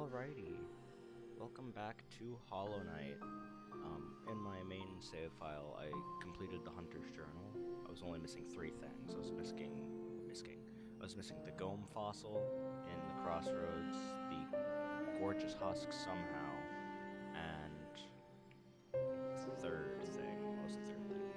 Alrighty, welcome back to Hollow Knight. In my main save file, I completed the Hunter's Journal. I was only missing three things. I was missing the Gome fossil in the crossroads, the gorgeous husk somehow, and the third thing. What was the third thing?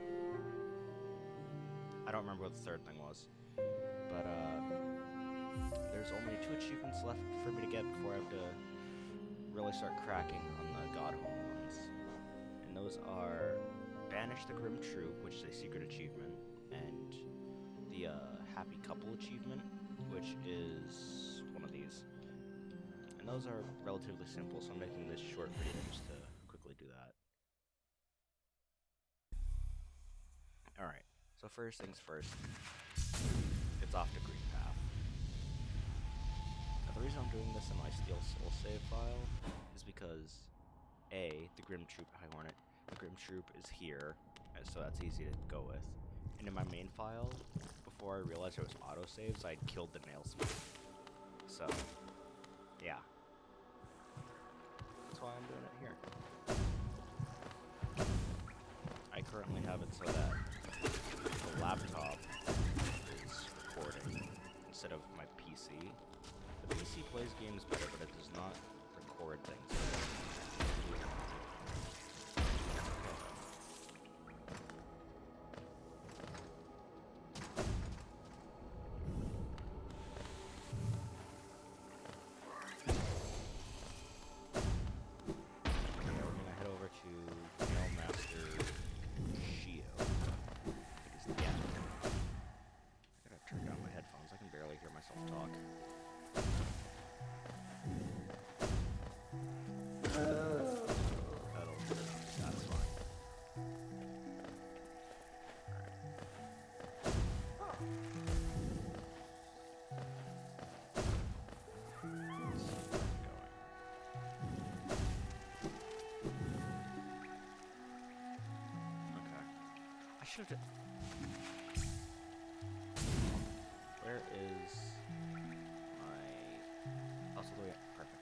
I don't remember what the third thing was, but there's only 2 achievements left for me to get before I have to really start cracking on the Godhome ones. And those are Banish the Grim Troop, which is a secret achievement, and the Happy Couple achievement, which is one of these. And those are relatively simple, so I'm making this short video just to quickly do that. Alright, so first things first, it's off to Green Path. Now, the reason I'm doing this in my Steel Soul save file is because A, the Grim Troop High Hornet, the Grim Troop is here, and so that's easy to go with. And in my main file, before I realized it was autosaves, I'd killed the Nailsmith. So, yeah. That's why I'm doing it here. I currently have it so that the laptop is recording instead of my PC. The PC plays games better, but it does not record things. Okay, we're gonna head over to Master Shio. I gotta turn down my headphones. I can barely hear myself talk. That's fine. Let's see where I'm going. Okay. I should have. Where is my. Also, perfect.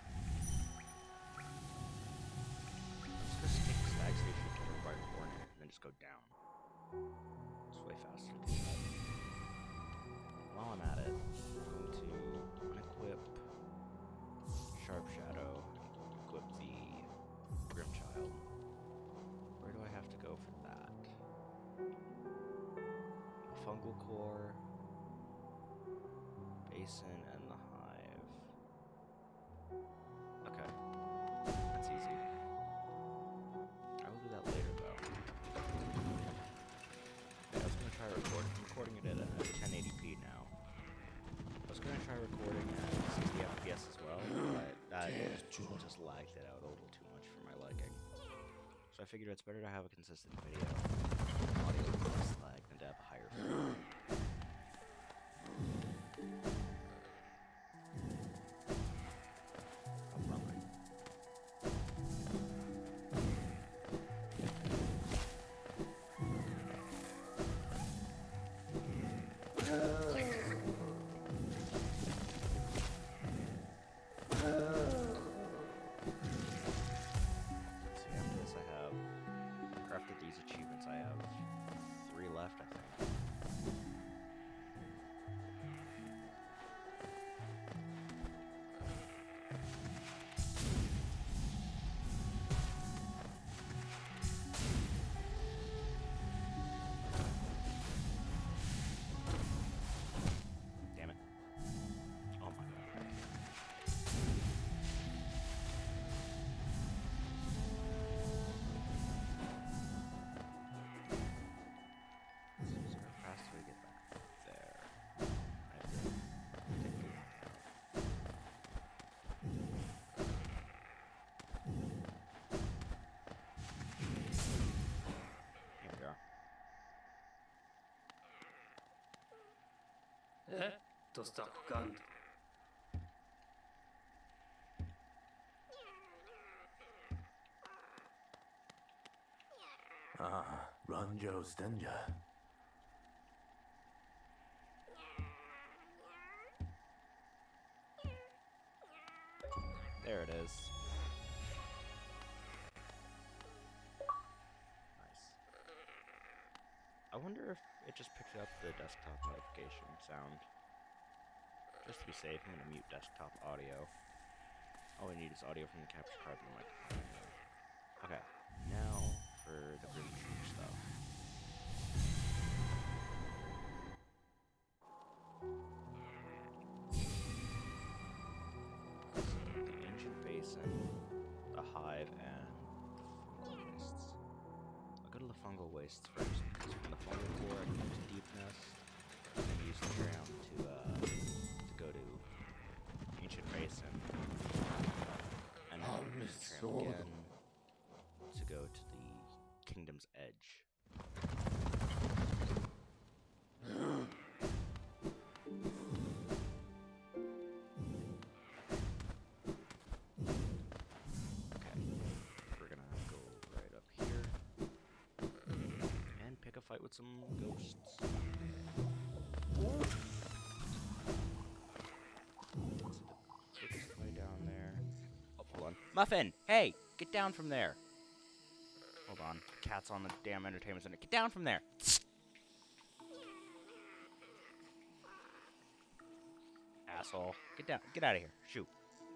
Just take Stag Station over by Hornet and then just go down. It's way faster to do that. While I'm at it, I'm going to unequip Sharp Shadow and equip the Grimchild. Where do I have to go for that? Fungal Core, Basin, and the Hive. Okay, that's easy. I will do that later, though. Okay, I was going to try recording. I'm recording it at 1080p now. I was going to try recording at 60 FPS as well, but that just lagged it out a little too much for my liking. So I figured it's better to have a consistent video, audio with less lag, than to have a higher frame. After these achievements, I have 3 left, I think. Damn it. Oh my god. Fast way to get back there. I have to take the long out. Here we are. To stop gun. Ranjo Stenja. There it is. Nice. I wonder if it just picked up the desktop notification sound. Just to be safe, I'm gonna mute desktop audio. All we need is audio from the capture card and the microphone. Okay, now for the really true stuff. So, the ancient basin, the hive, and the fungal wastes. I'll go to the fungal wastes first, because from the fungal core I can use deepness, and then use the ground to go to ancient basin, and then use the ground again to go to the kingdom's edge. Okay, we're gonna go right up here and pick a fight with some ghosts. Quickest way down there. Oh, hold on. Muffin! Hey! Get down from there! Hold on. Cat's on the damn entertainment center. Get down from there! Asshole. Get down. Get out of here. Shoot.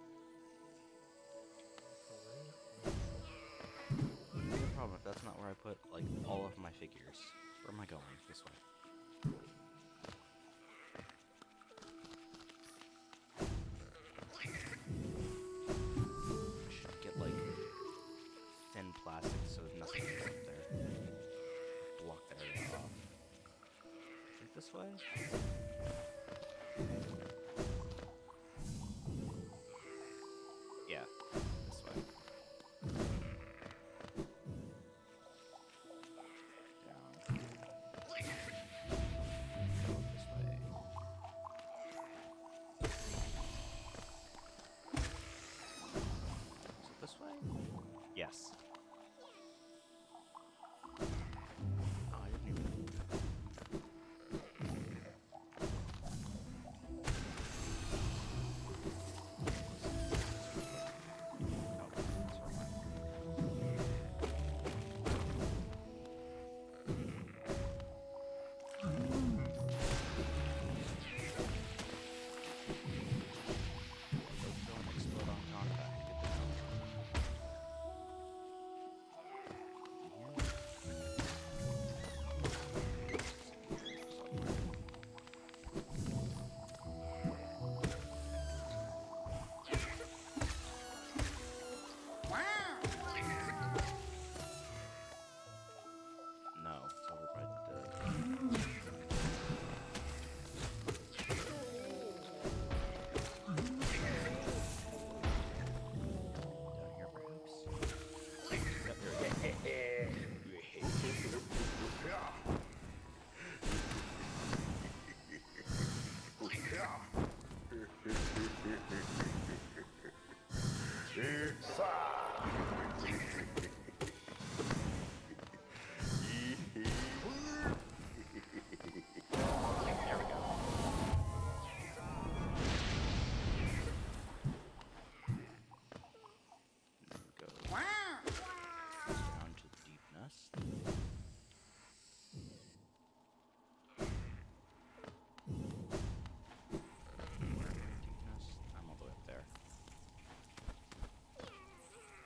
No problem if that's not where I put, like, all of my figures. Where am I going? This way. I should get, like, thin plastic so nothing can up there. Block that area off. Is it this way? Yeah, this way. Down. Go this way. Is it this way? Yes. Oh, I didn't even... Don't explode on contact. No, it's over by the... Down here, perhaps? Yep, here it is. There we go. Go down to deep nest. Deep nest. I'm all the way up there.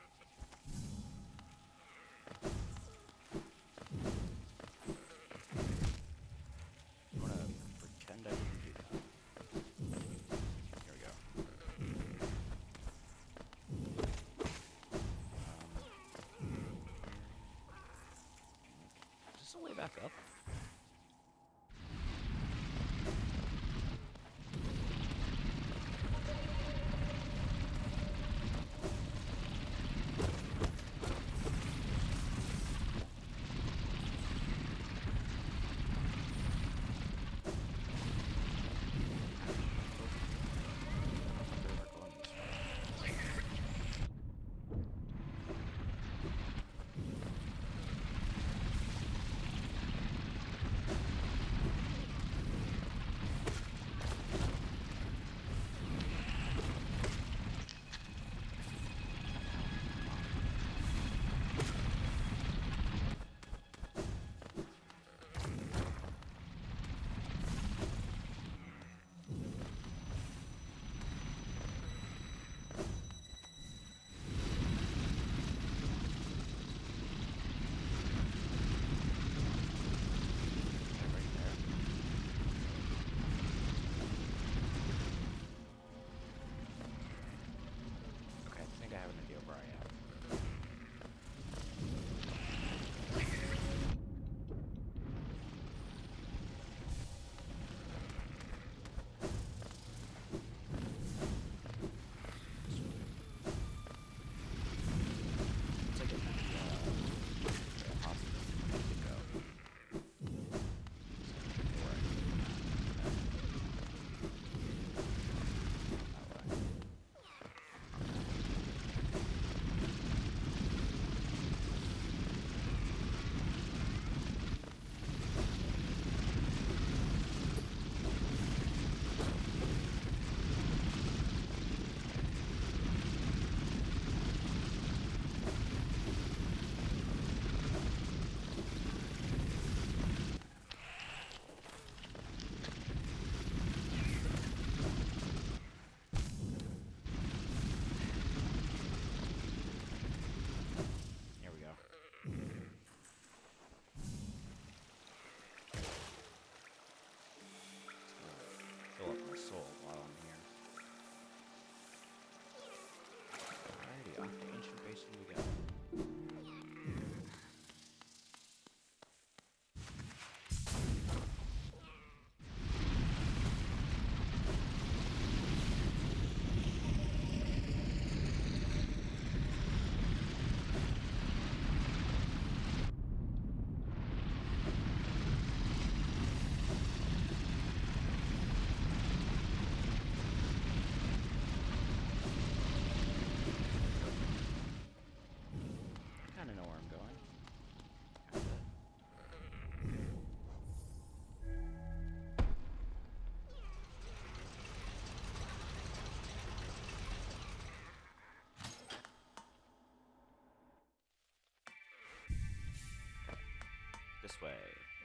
this way.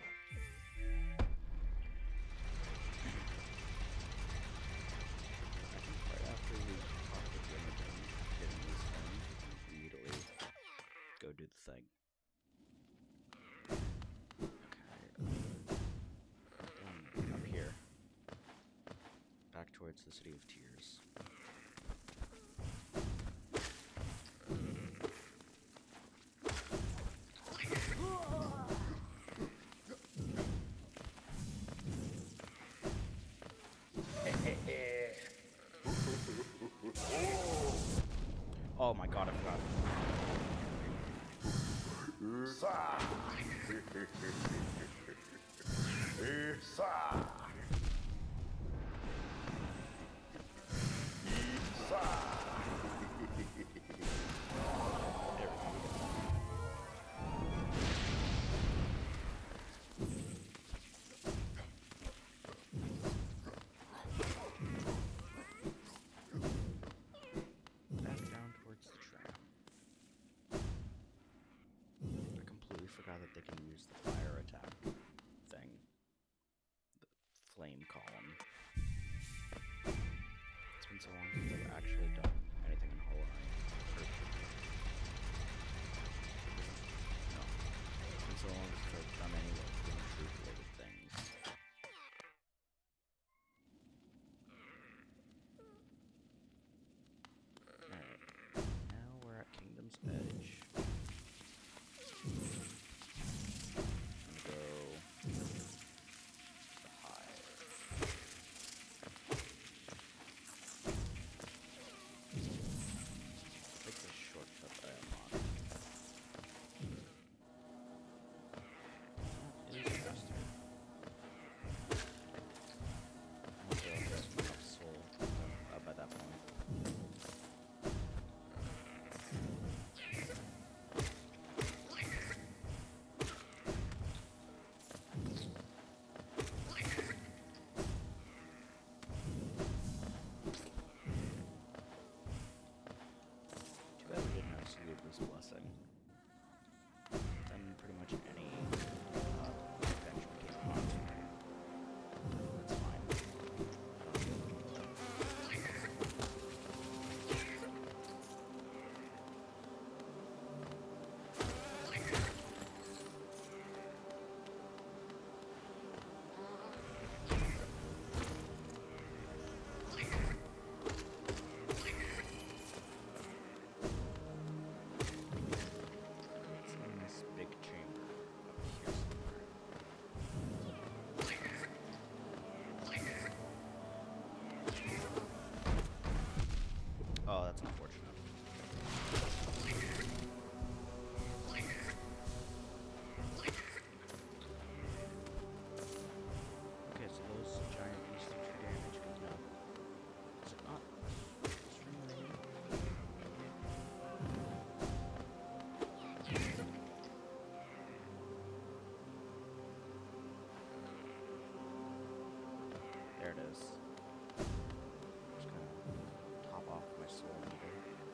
I think right after we talk with Jim again, getting these things, we can immediately go do the thing. Okay, up here. Back towards the City of Tears. Oh my god, I forgot. Back down towards the tram. I completely forgot that they can use the fire attack thing. The flame column. It's been so long since I've actually done anything in Hollow Knight. No. It's been so long since I've done any like Game of Truth related things. Alright. Now we're at Kingdom's Edge. I'm gonna go the Hive. Take this shortcut that I unlocked. That is faster. Also, I have enough soul by that point. Too bad we didn't have Salubra's Blessing. Then pretty much any bench became a monster. That's fine. It's in this big chamber up here somewhere. Oh, that's unfortunate. Okay, so those giant beasts do damage. Good to know. Is it not extremely heavy? There it is. Just gonna top off my soul meter.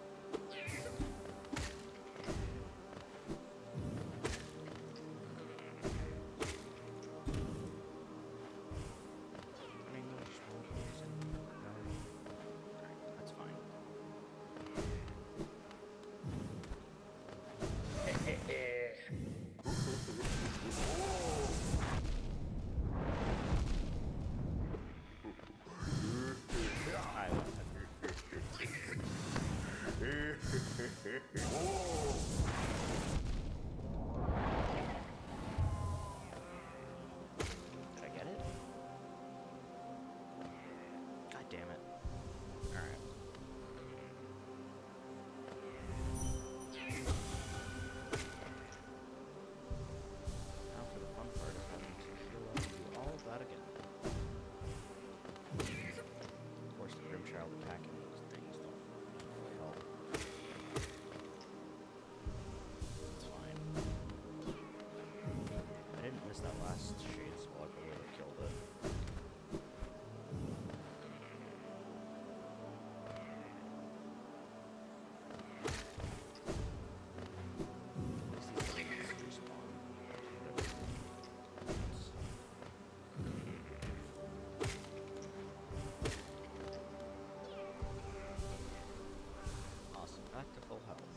Back to full health.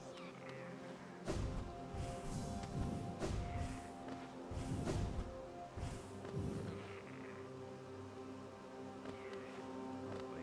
Wait.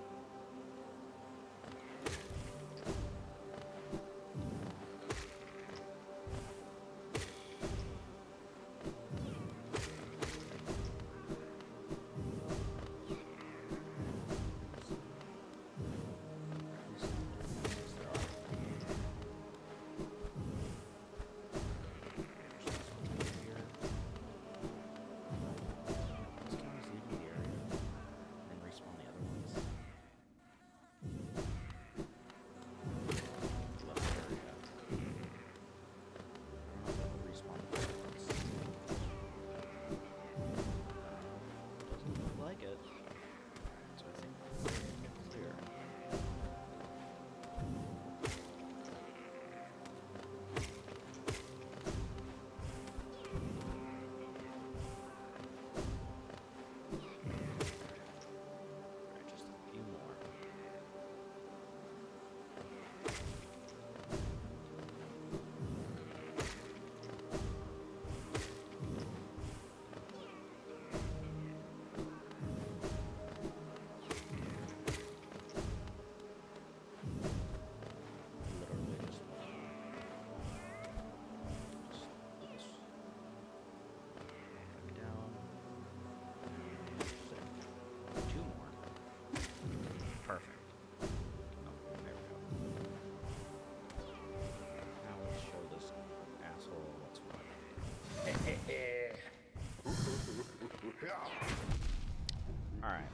Alright.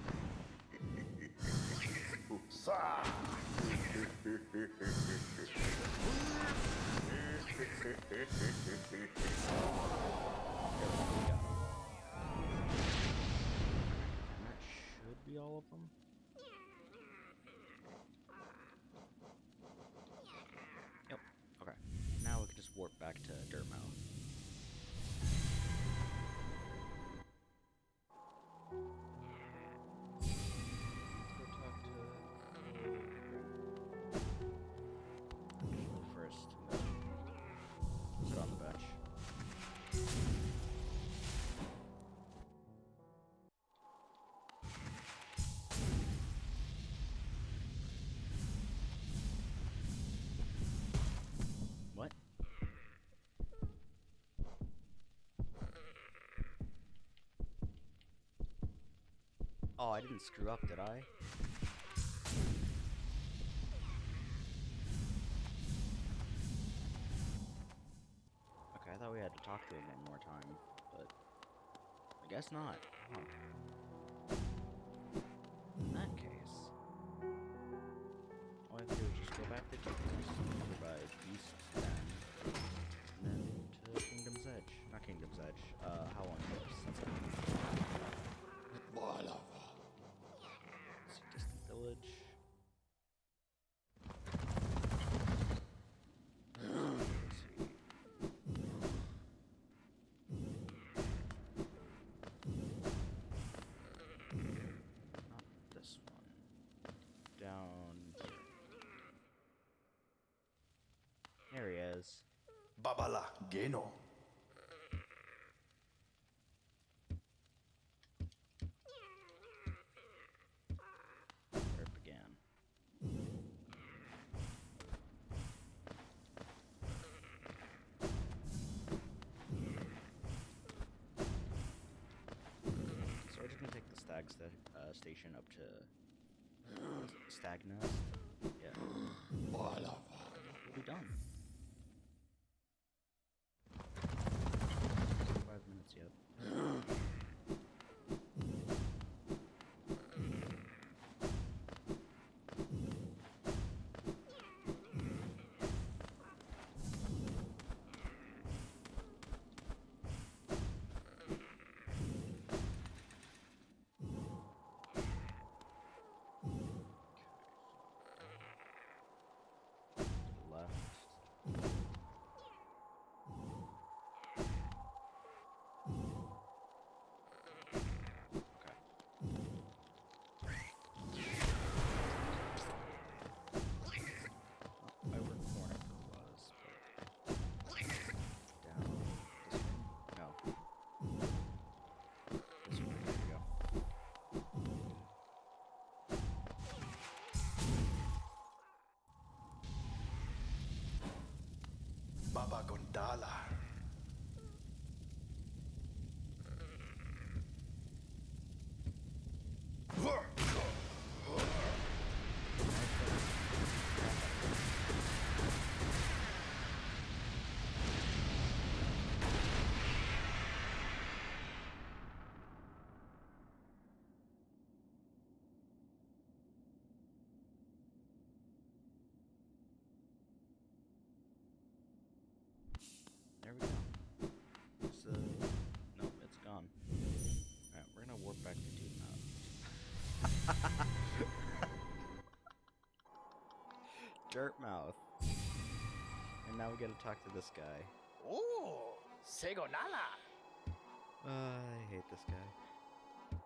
And that should be all of them. Yep. Okay. Now we can just warp back to Dirtmouth. What? Oh, I didn't screw up, did I? Okay, I thought we had to talk to him one more time, but I guess not. Huh. In that case, all I have to do is just go back to revive Beast's Den, and then to Kingdom's Edge. Not Kingdom's Edge, Howlin' Cliffs. That's it. Distant Village. There he is. Babala Geno. Where it began. So we're just gonna take the station up to Stagnest. Yeah. We'll be done. 5 minutes yet. Left. Dala. There we go. So, nope, it's gone. Alright, we're gonna warp back to Dude Mouth. Dirt Mouth. And now we gotta talk to this guy. Oh, Segonala. I hate this guy.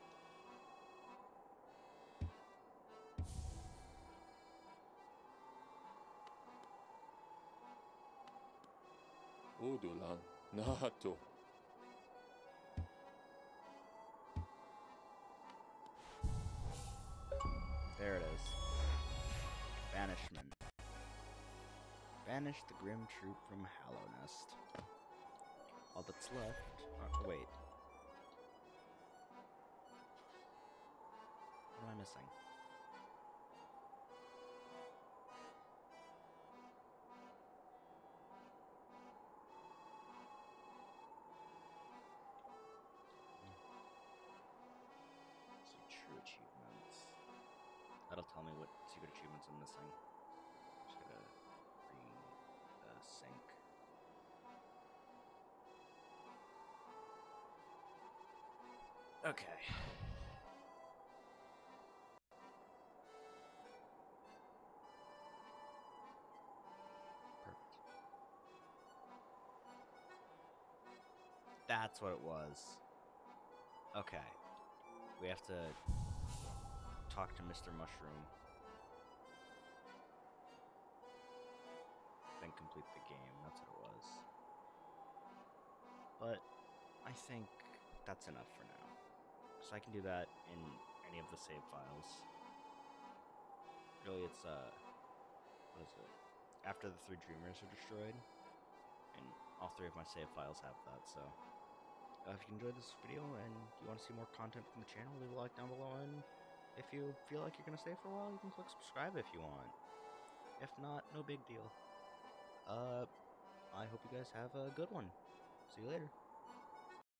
Udulan, Nato. There it is. Banishment. Banish the grim troop from Hallownest. All that's left. Oh, wait. What am I missing? See true achievements. That'll tell me what secret achievements I'm missing. Just gotta sync. Okay. Perfect. That's what it was. Okay. We have to talk to Mr. Mushroom. Then complete the game. That's what it was. But I think that's enough for now. So I can do that in any of the save files. Really, it's, what is it? After the 3 Dreamers are destroyed. And all 3 of my save files have that, so. If you enjoyed this video and you want to see more content from the channel, leave a like down below, and if you feel like you're going to stay for a while, you can click subscribe if you want. If not, no big deal. I hope you guys have a good one. See you later.